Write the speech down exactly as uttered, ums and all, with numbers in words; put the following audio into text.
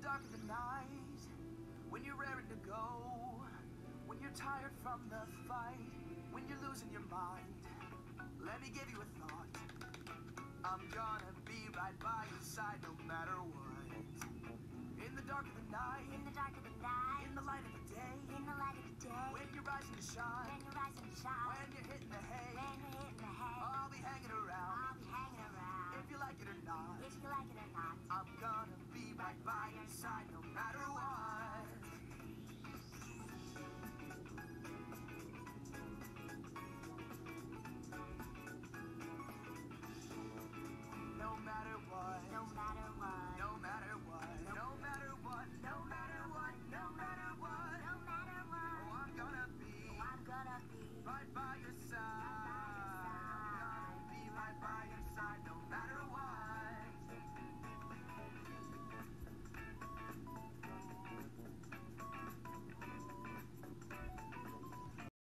dark of the night, when you're raring to go, when you're tired from the fight, when you're losing your mind, let me give you a thought. I'm gonna be right by your side no matter what. In the dark of the night, In the dark of the night, in the light of the day, in the light of the day, when you're rising to shine, when you're rising to shine, when you're hitting the hay, when you're hitting the hay, I'll be hanging around. I'll be hanging around. If you like it or not, If you like it or not, I'm gonna be right by your side